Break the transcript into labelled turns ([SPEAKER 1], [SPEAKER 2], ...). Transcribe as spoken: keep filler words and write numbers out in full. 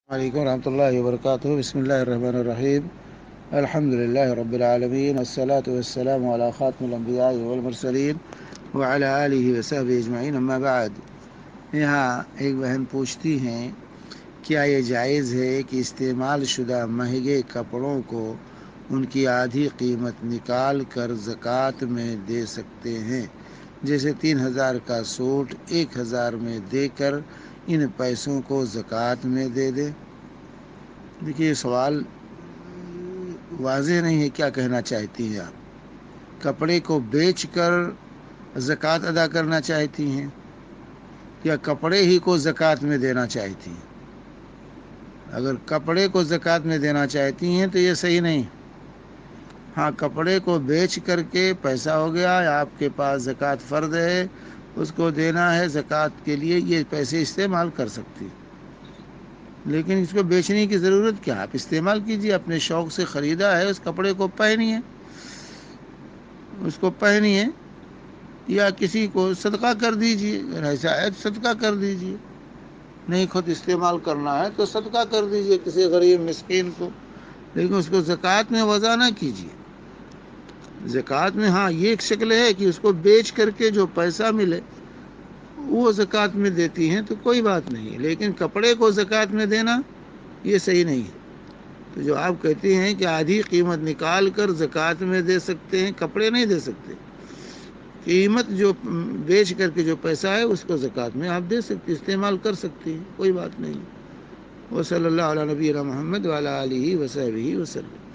[SPEAKER 1] علیکم ورحمۃ اللہ وبرکاتہ بسم اللہ الرحمن الرحیم الحمد للہ رب العالمین والصلاة والسلام علی خاتم الانبیاء والمرسلین وعلی آلہ وصحبہ اجمعین اما بعد۔ یہاں ایک بہن پوچھتی ہیں کیا یہ جائز ہے کہ استعمال شدہ مہنگے کپڑوں کو ان کی آدھی قیمت نکال کر زکوٰۃ میں دے سکتے ہیں، جیسے تین ہزار کا سوٹ ایک ہزار میں دے کر ان پیسوں کو زکوٰۃ میں دے دیں؟ دیکھیے یہ سوال واضح نہیں ہے، کیا کہنا چاہتی ہیں آپ؟ کپڑے کو بیچ کر زکوٰۃ ادا کرنا چاہتی ہیں یا کپڑے ہی کو زکوٰۃ میں دینا چاہتی ہیں؟ اگر کپڑے کو زکوٰۃ میں دینا چاہتی ہیں تو یہ صحیح نہیں۔ ہاں، کپڑے کو بیچ کر کے پیسہ ہو گیا، آپ کے پاس زکوٰۃ فرض ہے، اس کو دینا ہے زکوٰۃ کے لیے، یہ پیسے استعمال کر سکتی، لیکن اس کو بیچنے کی ضرورت کیا؟ آپ استعمال کیجئے، اپنے شوق سے خریدا ہے اس کپڑے کو پہنیے، اس کو پہنیے یا کسی کو صدقہ کر دیجئے، اگر ایسا ہے صدقہ کر دیجئے، نہیں خود استعمال کرنا ہے تو صدقہ کر دیجئے کسی غریب مسکین کو، لیکن اس کو زکوٰۃ میں وضع نہ کیجئے۔ زکوٰۃ میں ہاں یہ ایک شکل ہے کہ اس کو بیچ کر کے جو پیسہ ملے وہ زکوٰۃ میں دیتی ہیں تو کوئی بات نہیں، لیکن کپڑے کو زکوٰۃ میں دینا یہ صحیح نہیں ہے۔ تو جو آپ کہتے ہیں کہ آدھی قیمت نکال کر زکوٰۃ میں دے سکتے ہیں، کپڑے نہیں دے سکتے، قیمت جو بیچ کر کے جو پیسہ ہے اس کو زکوٰۃ میں آپ دے سکتے، استعمال کر سکتے ہیں، کوئی بات نہیں۔ وصلی اللہ علی نبینا محمد وعلی آلہ وصحبہ وسلم۔